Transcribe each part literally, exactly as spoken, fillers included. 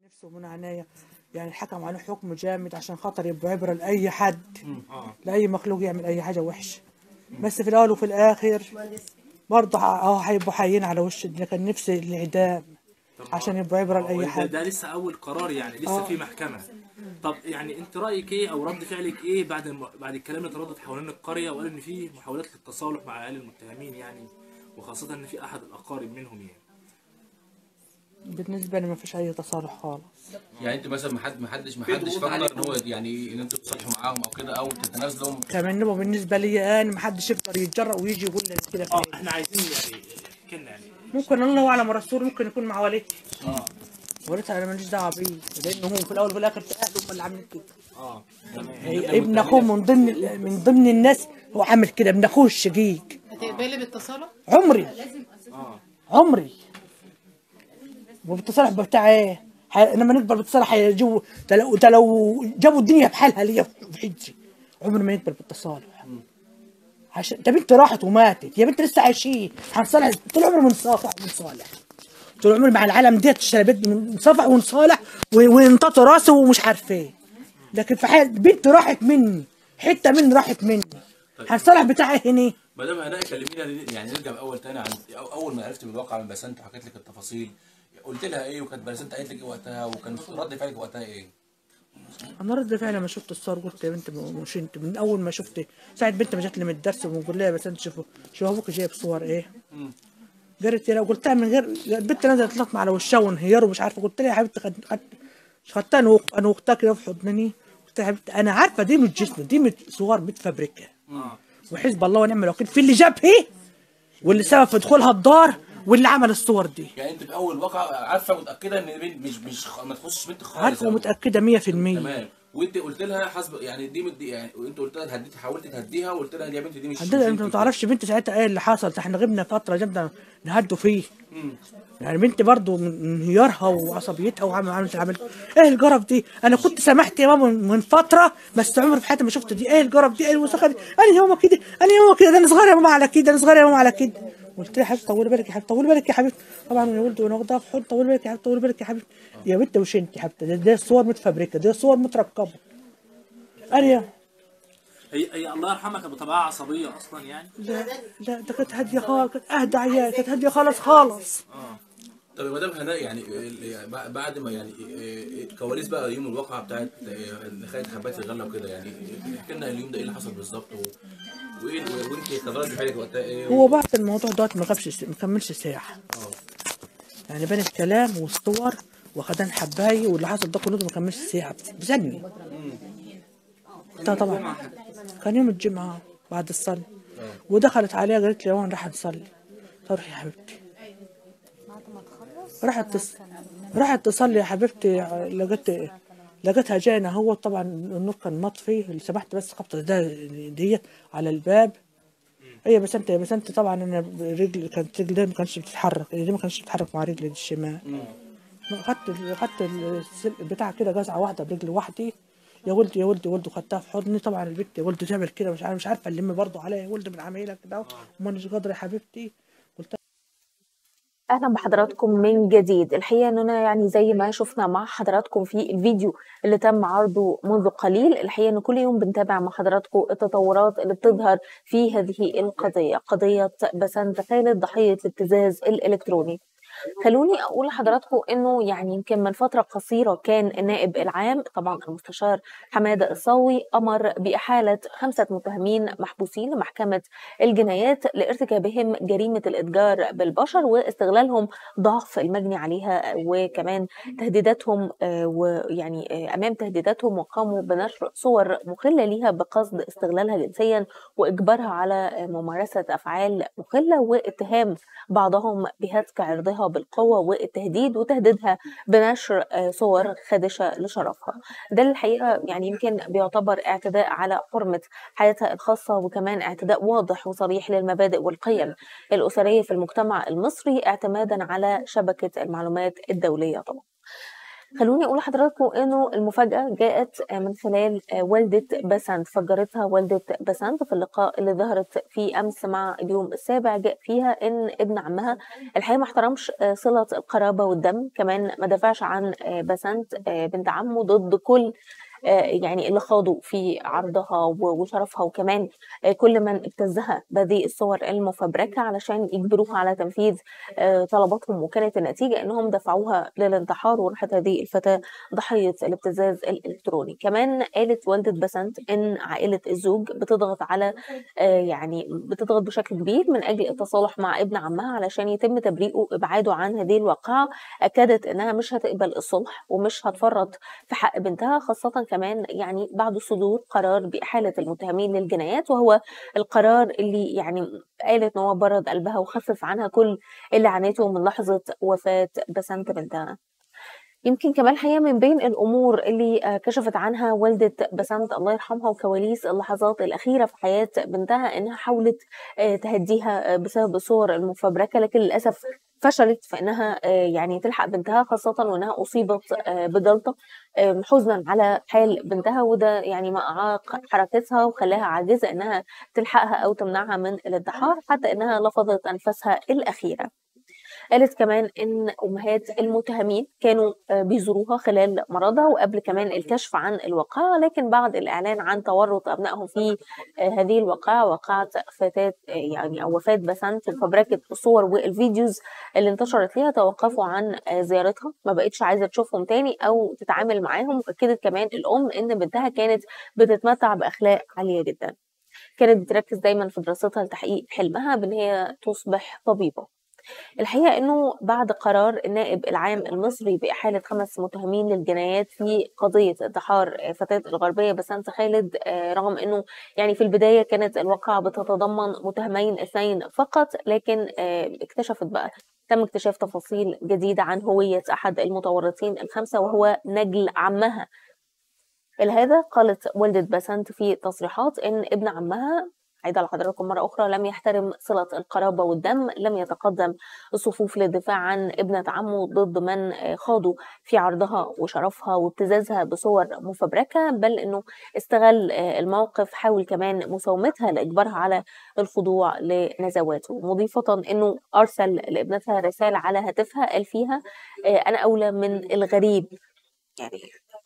نفسه من عناية يعني الحكم عليه حكم جامد عشان خاطر يبقى عبرة لأي حد، لأي مخلوق يعمل أي حاجة وحشة. بس في الأول وفي الآخر برضه اه هيبقوا حيين على وش الدنيا. كان نفسي الإعدام عشان يبقى عبرة لأي ده, حد. ده لسه اول قرار يعني لسه آه. في محكمه. طب يعني انت رايك ايه او رد فعلك ايه بعد الم... بعد الكلام اللي تردد حوالين القريه وقال ان في محاولات للتصالح مع اهالي المتهمين يعني، وخاصه ان في احد الاقارب منهم يعني؟ بالنسبة لي ما فيش أي تصالح خالص. يعني انت مثلا ما حد ما حدش ما حدش فكر ان هو يعني ان انتوا تصالحوا معاهم او كده او تتنازلوا؟ كمان هو بالنسبة لي أنا ما حدش يقدر يتجرأ ويجي يقول لي كده. اه احنا عايزين يعني كنا يعني ممكن الله أعلم ورسوله ممكن يكون مع والدتي. اه والدتها أنا ماليش دعوة بيه، لأنه هو في الأول وفي الآخر في أهله هم اللي عاملين كده. اه هي ابن أخوه من ضمن من ضمن الناس هو عامل كده، ابن أخوه الشقيق. هتقبلي بالتصالح؟ عمري اه عمري وبالتصالح بتاع ايه؟ ح- لما نقبل بالتصالح هيجيبوا ده لو ده لو جابوا الدنيا بحالها ليا في حجي. عمري ما نقبل بالتصالح. عشان ده بنت راحت وماتت، يا بنت لسه عايشين هنصالح. طول عمري بنصافح ونصالح، طول عمري مع العالم ديت شربت بنصافح ونصالح ونطاط راسي ومش عارفه ايه. لكن في حال بنت راحت مني، حته مني راحت مني، هنصالح بتاعي هنا. ما دام هناء كلمينا يعني نرجع اول تاني عن أو- اول ما عرفت بالواقع من بسنت وحكيت لك التفاصيل، قلت لها ايه وكانت بسنت قالت لك ايه وقتها وكان رد فعلك وقتها ايه؟ انا رد فعلي لما شفت الصور قلت يا بنت مش انت من اول ما شفت ساعه بنت ما جت لي من الدرس وبقول لها بس انت شوفوا شوف ابوك جايب صور ايه. قالت لي لو قلتها من غير البنت نزلت لطمه على وشها وانهيار ومش عارفه. قلت لها يا حبيبتي خد خد خدتها انا وأخ- انا واختها كده في حضني. قلت لها يا حبيبتي انا عارفه دي مش جسم، دي مت- صور متفبركه. وحزب الله ونعم الوكيل في اللي جابها واللي سبب في دخولها الدار واللي عمل الصور دي. يعني انت في اول واقع عارفه متاكده ان البنت مش مش خ- ما تخصش بنت خالص؟ عارفه يعني. ومتاكده مية في المية. تمام. وانت قلت لها حسب يعني دي مدي يعني وانت قلت لها هديتي حاولت تهديها وقلت لها يا بنتي دي مش مش عندنا انت ما انت. تعرفش بنتي ساعتها ايه اللي حصل. ده احنا غبنا فتره جامده نهدوا فيه. يعني بنتي برضو من انهيارها وعصبيتها وعمل عملت عملت ايه الجرف دي. انا كنت سامحت يا ماما من فتره بس عمري في حياتي ما شفت دي. ايه الجرف دي، ايه الوسخه دي. انا يا ماما كده، انا يا ماما كده، ده انا صغيره يا ماما على كده، انا صغيره يا ماما على كده. قلت لها يا حبيبتي طولي بالك يا حبيبتي، طولي بالك يا حبيبتي. طبعا انا ولد وانا واخدها في حضن. طولي بالك يا حبيبتي، طولي بالك يا حبيبتي. يا بنتي وش انت يا حبيبتي، ده, ده صور متفبركه، دي صور متركبه. انا يا هي هي الله يرحمها كانت بطبيعه عصبيه اصلا يعني. لا لا ده كانت هاديه خالص، كانت اهدى عيال، كانت هاديه خالص خالص. طب يا مدام هناء يعني ال- بعد ما يعني الكواليس بقى يوم الواقعه بتاعت اللي خدت حبات الغله وكده، يعني احكي لنا اليوم ده ايه اللي حصل بالظبط و- وايه وانت كان رد فعلك وقتها ايه؟ هو بعد الموضوع دوت ما غابش ما كملش ساعه. يعني بين الكلام والصور وخدان حباي واللي حصل ده كله ما كملش ساعه بثانيه. ده طبعا كان يوم الجمعه بعد الصلاه ودخلت عليها قالت لي يا وين راح نصلي. طب روحي يا حبيبتي. راحت تص... راحت تصلي يا حبيبتي. لقيت لقيتها جاينا. هو طبعا النور كان مطفي، اللي سمحت بس خبطه ده ديت على الباب. هي بس انت بس انت طبعا انا رجلي كانت رجلي دي ما كانتش بتتحرك، دي ما كانتش بتتحرك مع رجلي الشمال. خدت خدت السلق بتاع كده جزعه واحده برجل وحدي. يا ولدي يا ولدي يا ولدي خدتها في حضني. طبعا البنت يا ولدي تعمل كده مش عارف مش عارفه اللم برضه عليا يا ولدي من عمايلك كده ومانيش قادره يا حبيبتي. قلت اهلا بحضراتكم من جديد. الحقيقه اننا يعني زي ما شفنا مع حضراتكم في الفيديو اللي تم عرضه منذ قليل، الحقيقه ان كل يوم بنتابع مع حضراتكم التطورات اللي بتظهر في هذه القضيه، قضيه بسنت خالد ضحيه الابتزاز الالكتروني. خلوني اقول لحضراتكم انه يعني يمكن من فتره قصيره كان النائب العام طبعا المستشار حماده الصاوي امر باحاله خمسه متهمين محبوسين لمحكمه الجنايات لارتكابهم جريمه الاتجار بالبشر واستغلالهم ضعف المجني عليها وكمان تهديداتهم ويعني امام تهديداتهم وقاموا بنشر صور مخله ليها بقصد استغلالها جنسيا واجبارها على ممارسه افعال مخله واتهام بعضهم بهتك عرضها بالقوة والتهديد وتهديدها بنشر صور خادشة لشرفها. ده الحقيقة يعني يمكن بيعتبر اعتداء على حرمة حياتها الخاصة وكمان اعتداء واضح وصريح للمبادئ والقيم الأسرية في المجتمع المصري اعتمادا على شبكة المعلومات الدولية طبعا. خلوني أقول لحضراتكم إنه المفاجأة جاءت من خلال والدة بسنت، فجرتها والدة بسنت في اللقاء اللي ظهرت فيه أمس مع اليوم السابع، جاء فيها إن ابن عمها الحقيقة ما احترمش صلة القرابة والدم، كمان ما دافعش عن بسنت بنت عمه ضد كل يعني اللي خاضوا في عرضها وشرفها، وكمان كل من ابتزها بهذه الصور المفبركة علشان يجبروها على تنفيذ طلباتهم، وكانت النتيجة انهم دفعوها للانتحار وراحت هذه الفتاة ضحية الابتزاز الالكتروني. كمان قالت والدة بسنت ان عائلة الزوج بتضغط على يعني بتضغط بشكل كبير من اجل التصالح مع ابن عمها علشان يتم تبريئه وابعاده عن هذه الواقعة. اكدت انها مش هتقبل الصلح ومش هتفرط في حق بنتها، خاصة كمان يعني بعد صدور قرار بإحالة المتهمين للجنايات، وهو القرار اللي يعني قالت ان هو برد قلبها وخفف عنها كل اللي عانته من لحظة وفاة بسنت بنتها. يمكن كمان الحقيقة من بين الأمور اللي كشفت عنها والدة بسنت الله يرحمها وكواليس اللحظات الأخيرة في حياة بنتها إنها حاولت تهديها بسبب الصور المفبركة، لكن للأسف فشلت في إنها يعني تلحق بنتها، خاصة وإنها أصيبت بجلطة حزنا على حال بنتها، وده يعني ما أعاق حركتها وخلاها عاجزة إنها تلحقها أو تمنعها من الانتحار حتى إنها لفظت أنفاسها الأخيرة. قالت كمان ان امهات المتهمين كانوا بيزوروها خلال مرضها وقبل كمان الكشف عن الواقعة، لكن بعد الاعلان عن تورط ابنائهم في هذه الواقعة، واقعة فتاة يعني او وفاة بسنت وفبركة الصور والفيديوز اللي انتشرت ليها، توقفوا عن زيارتها، ما بقتش عايزة تشوفهم تاني او تتعامل معاهم. واكدت كمان الام ان بنتها كانت بتتمتع باخلاق عالية جدا، كانت بتركز دايما في دراستها لتحقيق حلمها بان هي تصبح طبيبة. الحقيقة أنه بعد قرار النائب العام المصري بإحالة خمس متهمين للجنايات في قضية انتحار فتاة الغربية بسنت خالد، رغم أنه يعني في البداية كانت الواقعة بتتضمن متهمين اثنين فقط، لكن اكتشفت بقى تم اكتشاف تفاصيل جديدة عن هوية أحد المتورطين الخمسة وهو نجل عمها. لهذا قالت والدة بسنت في تصريحات إن ابن عمها، عيد على حضراتكم مرة أخرى، لم يحترم صلة القرابة والدم، لم يتقدم الصفوف للدفاع عن ابنة عمه ضد من خاضوا في عرضها وشرفها وابتزازها بصور مفبركة، بل أنه استغل الموقف، حاول كمان مساومتها لإجبارها على الخضوع لنزواته، مضيفة أنه أرسل لابنتها رسالة على هاتفها قال فيها أنا أولى من الغريب. يعني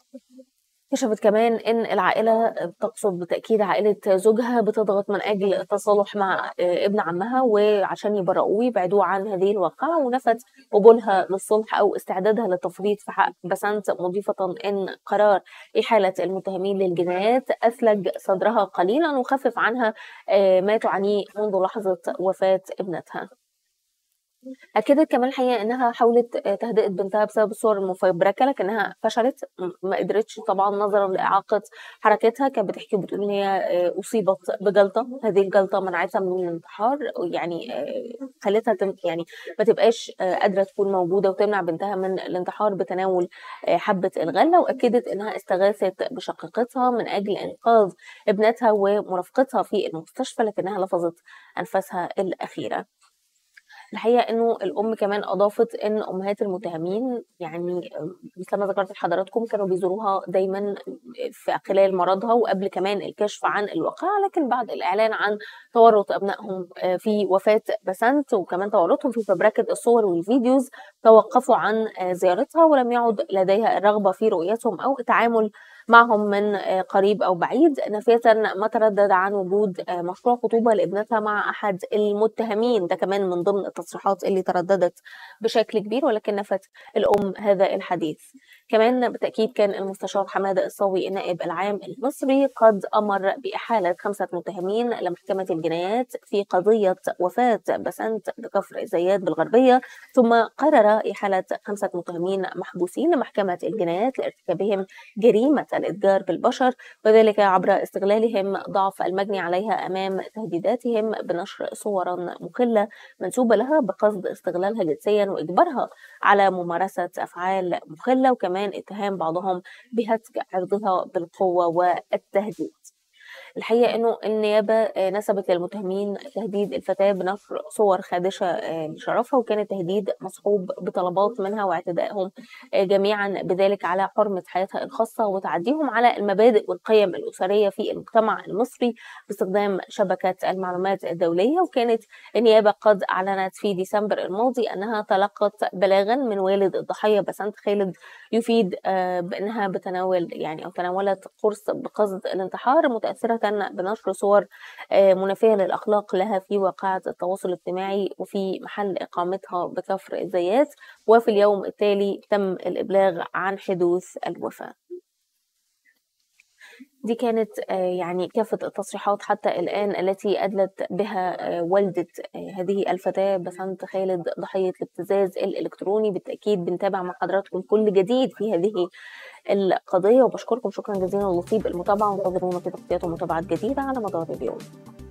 كشفت كمان ان العائله تقصد بالتاكيد عائله زوجها بتضغط من اجل التصالح مع ابن عمها وعشان يبرئوه ويبعدوه عن هذه الواقعه، ونفت قبولها للصلح او استعدادها للتفريط في حق بسنت، مضيفه ان قرار احاله المتهمين للجنايات اثلج صدرها قليلا وخفف عنها ما تعانيه منذ لحظه وفاه ابنتها. أكدت كمان الحقيقة إنها حاولت تهدئة بنتها بسبب الصور المفبركة، لكنها فشلت، ما قدرتش طبعا نظرا لإعاقة حركتها. كانت بتحكي وبتقول إن هي أصيبت بجلطة، هذه الجلطة منعتها من الانتحار، يعني خلتها تم يعني ما تبقاش قادرة تكون موجودة وتمنع بنتها من الانتحار بتناول حبة الغلة. وأكدت إنها استغاثت بشقيقتها من أجل إنقاذ ابنتها ومرافقتها في المستشفى، لكنها لفظت أنفاسها الأخيرة. الحقيقة انه الام كمان اضافت ان امهات المتهمين يعني مثل ما ذكرت لحضراتكم كانوا بيزوروها دايما في خلال مرضها وقبل كمان الكشف عن الواقعة، لكن بعد الاعلان عن تورط ابنائهم في وفاة بسنت وكمان تورطهم في فبركة الصور والفيديوز توقفوا عن زيارتها، ولم يعد لديها الرغبة في رؤيتهم او التعامل معهم من قريب أو بعيد، نافية ما تردد عن وجود مشروع خطوبة لابنتها مع أحد المتهمين، ده كمان من ضمن التصريحات اللي ترددت بشكل كبير، ولكن نفت الأم هذا الحديث. كمان بالتأكيد كان المستشار حمادة الصاوي النائب العام المصري قد أمر بإحالة خمسة متهمين لمحكمة الجنايات في قضية وفاة بسنت بكفر الزيات بالغربية، ثم قرر إحالة خمسة متهمين محبوسين لمحكمة الجنايات لارتكابهم جريمة الإتجار بالبشر، وذلك عبر استغلالهم ضعف المجني عليها أمام تهديداتهم بنشر صورا مخلة منسوبة لها بقصد استغلالها جنسيا وإجبارها على ممارسة أفعال مخلة، وكمان اتهام بعضهم بهتك عرضها بالقوة والتهديد. الحقيقة إنه النيابة نسبت للمتهمين تهديد الفتاة بنشر صور خادشة لشرفها، وكان التهديد مصحوب بطلبات منها واعتدائهم جميعا بذلك على حرمة حياتها الخاصة وتعديهم على المبادئ والقيم الأسرية في المجتمع المصري باستخدام شبكة المعلومات الدولية. وكانت النيابة قد أعلنت في ديسمبر الماضي أنها تلقت بلاغا من والد الضحية بسنت خالد يفيد بأنها بتناول يعني أو تناولت قرص بقصد الانتحار، متأثرة بنشر صور منافية للأخلاق لها في واقعة التواصل الاجتماعي وفي محل إقامتها بكفر الزيات. وفي اليوم التالي تم الإبلاغ عن حدوث الوفاة. دي كانت يعني كافة التصريحات حتى الآن التي أدلت بها والدة هذه الفتاة بسنت خالد ضحية الابتزاز الإلكتروني. بالتأكيد بنتابع مع حضراتكم كل جديد في هذه القضية، وبشكركم شكرا جزيلا لطيب المتابعة، وانتظرونا في تغطيات ومتابعات جديدة على مدار اليوم.